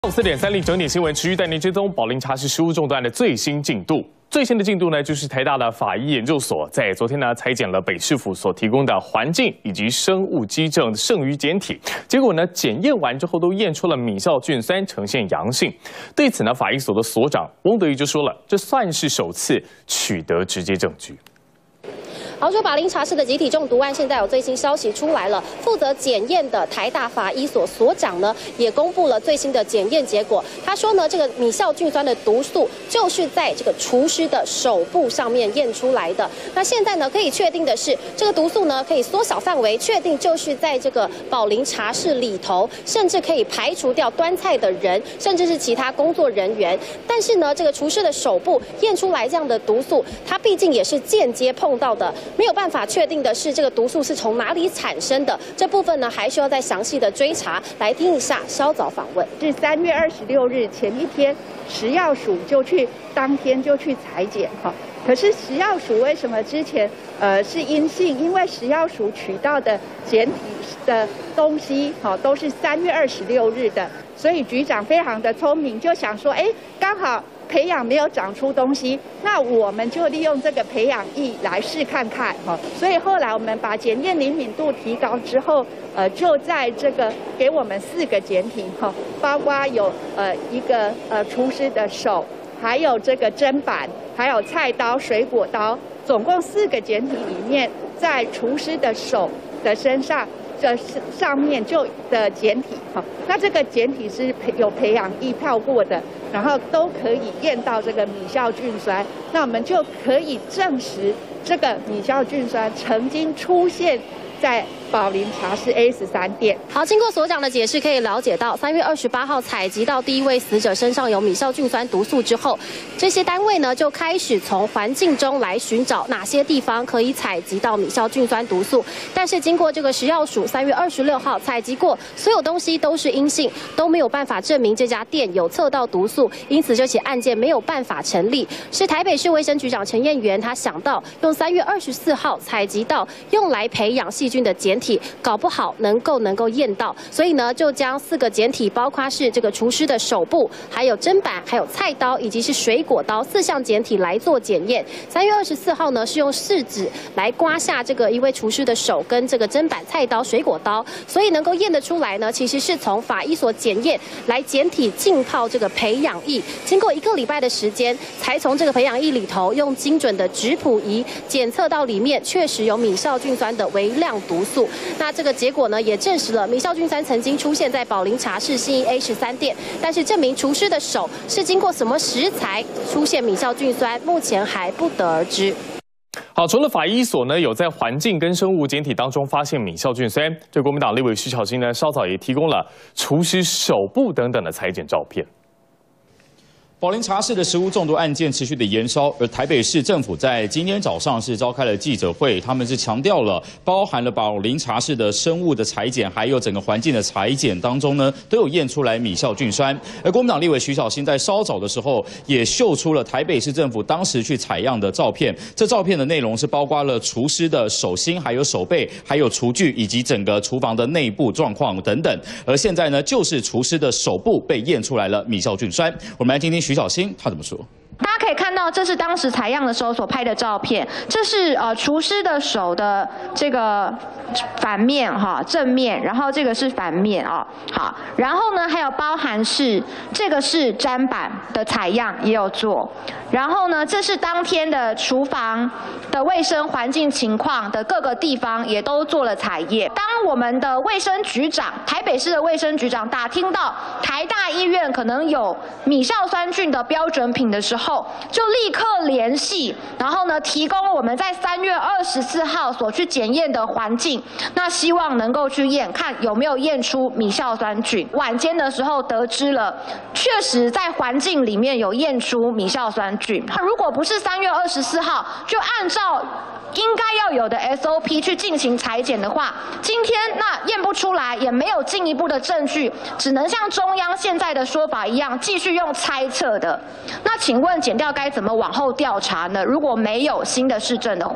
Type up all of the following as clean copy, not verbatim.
4.3例整点新闻持续带您追踪宝林茶室食物中毒案的最新进度。最新的进度呢，就是台大的法医研究所在昨天呢裁剪了北市府所提供的环境以及生物基证剩余检体，结果呢检验完之后都验出了米酵菌酸呈现阳性。对此呢，法医所的所长翁德瑜就说了，这算是首次取得直接证据。 好，说宝林茶室的集体中毒案，现在有最新消息出来了。负责检验的台大法医所所长呢，也公布了最新的检验结果。他说呢，这个米酵菌酸的毒素就是在这个厨师的手部上面验出来的。那现在呢，可以确定的是，这个毒素呢可以缩小范围，确定就是在这个宝林茶室里头，甚至可以排除掉端菜的人，甚至是其他工作人员。但是呢，这个厨师的手部验出来这样的毒素，它毕竟也是间接碰到的。 没有办法确定的是，这个毒素是从哪里产生的？这部分呢，还需要再详细的追查。来听一下稍早访问， 是3月26日前一天，食药署当天就去采检哈。可是食药署为什么之前是阴性？因为食药署取到的检体的东西都是3月26日的，所以局长非常的聪明，就想说，刚好。 培养没有长出东西，那我们就利用这个培养液来试看看哈。所以后来我们把检验灵敏度提高之后，就在这个给我们4个检体哈，包括有一个厨师的手，还有这个砧板，还有菜刀、水果刀，总共4个检体里面，在厨师的手的身上。 这上面的检体哈，那这个检体是有培养液泡过的，然后都可以验到这个米酵菌酸，那我们就可以证实这个米酵菌酸曾经出现在宝林茶室 A13店。 好，经过所长的解释，可以了解到，3月28号采集到第1位死者身上有米酵菌酸毒素之后，这些单位呢就开始从环境中来寻找哪些地方可以采集到米酵菌酸毒素。但是经过这个食药署3月26号采集过，所有东西都是阴性，都没有办法证明这家店有测到毒素，因此这起案件没有办法成立。是台北市卫生局长陈彦元他想到用3月24号采集到用来培养细菌的检体，搞不好能够验到，所以呢，就将4个检体，包括是这个厨师的手部，还有砧板，还有菜刀，以及是水果刀4项检体来做检验。3月24号呢，是用试纸来刮下这个一位厨师的手跟这个砧板、菜刀、水果刀，所以能够验得出来呢，其实是从法医所检验来检体浸泡这个培养液，经过1个礼拜的时间，才从这个培养液里头用精准的质谱仪检测到里面确实有米酵菌酸的微量毒素。 那这个结果呢，也证实了米酵菌酸曾经出现在宝林茶室信义 A13店，但是证明厨师的手是经过什么食材出现米酵菌酸，目前还不得而知。 好，除了法医所呢，有在环境跟生物检体当中发现米酵菌酸，这国民党立委徐巧芯呢，稍早也提供了厨师手部等等的采检照片。 宝林茶室的食物中毒案件持续的延烧，而台北市政府在今天早上是召开了记者会，他们是强调了包含了宝林茶室的生物的采检，还有整个环境的采检当中呢，都有验出来米酵菌酸。而国民党立委徐巧芯在稍早的时候也秀出了台北市政府当时去采样的照片，这照片的内容是包括了厨师的手心、还有手背、还有厨具以及整个厨房的内部状况等等。而现在呢，就是厨师的手部被验出来了米酵菌酸，我们来听听徐巧芯他怎么说。 大家可以看到，这是当时采样的时候所拍的照片。这是厨师的手的这个反面哈，正面，然后这个是反面哦。好，然后呢还有包含是这个是砧板的采样也有做，然后呢这是当天的厨房的卫生环境情况的各个地方也都做了采验。当我们的卫生局长，台北市的卫生局长打听到台大医院可能有米酵酸菌的标准品的时候，就立刻联系，然后呢，提供我们在3月24号所去检验的环境，那希望能够去验，看有没有验出米酵酸菌。晚间的时候得知了，确实在环境里面有验出米酵酸菌。如果不是3月24号，就按照应该要有的 SOP 去进行采检的话，今天那验不出来，也没有进一步的证据，只能像中央现在的说法一样，继续用猜测的。那请问检调该怎么往后调查呢？如果没有新的事证的话？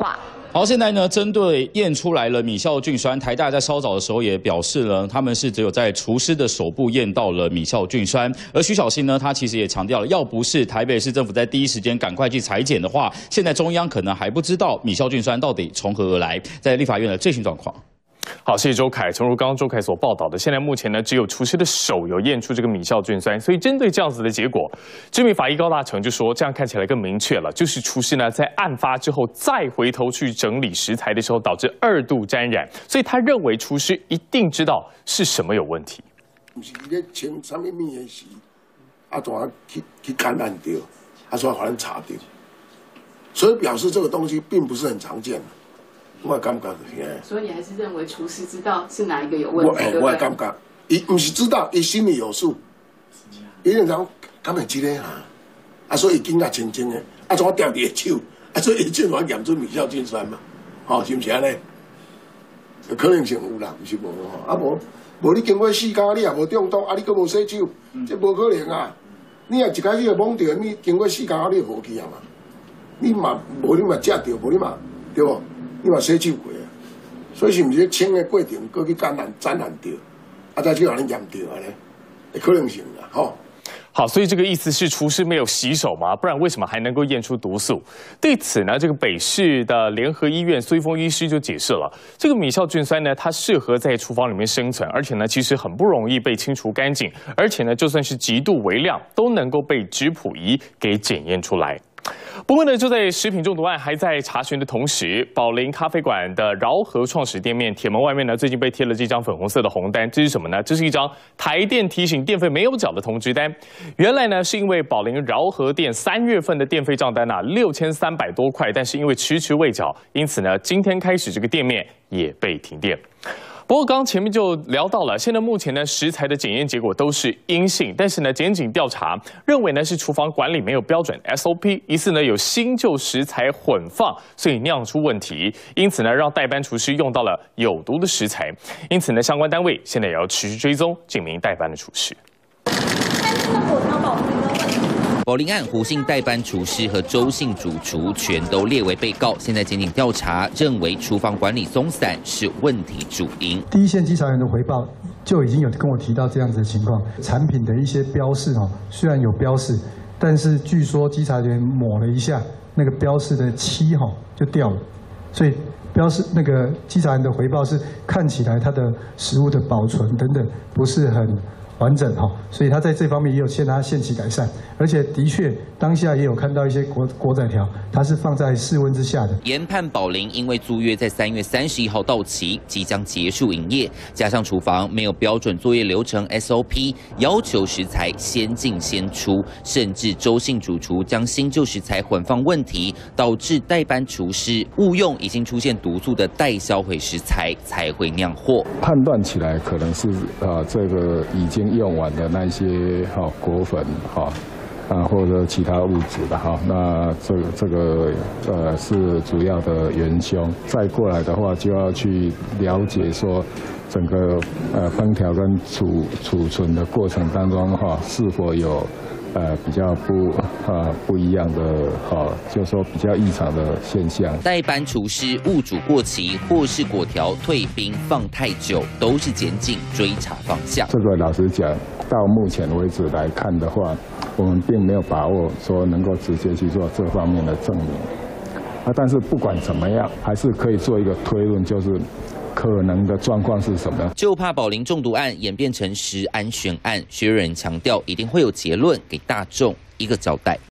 好，现在呢，针对验出来了米酵菌酸，台大在稍早的时候也表示了，他们是只有在厨师的手部验到了米酵菌酸。而徐小新呢，他其实也强调了，要不是台北市政府在第一时间赶快去裁剪的话，现在中央可能还不知道米酵菌酸到底从何而来。在立法院的最新状况。 好，谢谢周凯。诚如刚刚周凯所报道的，现在目前呢，只有厨师的手有验出这个米酵菌酸，所以针对这样子的结果，知名法医高大成就说，这样看起来更明确了，就是厨师呢在案发之后再回头去整理食材的时候，导致2度沾染，所以他认为厨师一定知道是什么有问题。 不是咧清什么面的时，怎去感染到，所以把人查到，所以表示这个东西并不是很常见的。我感觉所以你还是认为厨师知道是哪一个有问题，对不对？ 我感觉，伊不是知道，伊心里有数。伊那人敢会这个所以伊紧啊清清的，怎调伊的手，所以伊尽管验出米酵菌酸嘛，是不是安尼？可能性有啦，不是无无你经过4家，你也无中毒，你阁无洗手，这无可能啊！你若一开始就懵着，你经过4家你就无去啊嘛？你嘛无你嘛食着，无你嘛对不？你嘛洗手过啊，所以是毋是清的过程，搁去沾染到，再去让人验到安尼，可能性啦，吼。 好，所以这个意思是厨师没有洗手吗？不然为什么还能够验出毒素？对此呢，这个北市的联合医院苏一峰医师就解释了，这个米酵菌酸呢，它适合在厨房里面生存，而且呢，其实很不容易被清除干净，而且呢，就算是极度微量，都能够被质谱仪给检验出来。不过呢，就在食品中毒案还在查询的同时，宝林咖啡馆的饶河创始店面铁门外面呢，最近被贴了这张粉红色的红单，这是什么呢？这是一张台电提醒电费没有缴的通知单。原来呢，是因为宝林饶河店3月份的电费账单6300多块，但是因为迟迟未缴，因此呢，今天开始这个店面也被停电。不过刚刚前面就聊到了，现在目前呢食材的检验结果都是阴性，但是呢检警调查认为呢是厨房管理没有标准 SOP， 疑似呢有新旧食材混放，所以酿出问题，因此呢让代班厨师用到了有毒的食材，因此呢相关单位现在也要持续追踪这名代班的厨师。 宝林案，胡姓代班厨师和周姓主厨全都列为被告。现在检警调查，认为厨房管理松散是问题主因。 第一线稽查员的回报就已经有跟我提到这样子的情况，产品的一些标示虽然有标示，但是据说稽查员抹了一下，那个标示的漆就掉了，所以标示那个稽查员的回报是看起来它的食物的保存等等不是很完整所以他在这方面也有欠他限期改善，而且的确当下也有看到一些国载条，它是放在室温之下的。 研判宝林因为租约在3月31号到期，即将结束营业，加上厨房没有标准作业流程 SOP， 要求食材先进先出，甚至周姓主厨将新旧食材混放问题，导致代班厨师误用已经出现毒素的待销毁食材，才会酿祸。 判断起来可能是这个已经用完的那些果粉或者其他物质的那这个是主要的元凶。再过来的话，就要去了解说整个烹调跟储存的过程当中是否有比较不一样的就是说比较异常的现象。 代班厨师误煮过期，或是果条退冰放太久，都是检警追查方向。 这个老实讲，到目前为止来看的话，我们并没有把握说能够直接去做这方面的证明。但是不管怎么样，还是可以做一个推论，就是可能的状况是什么？ 就怕宝林中毒案演变成食安悬案，薛瑞仁强调一定会有结论，给大众一个交代。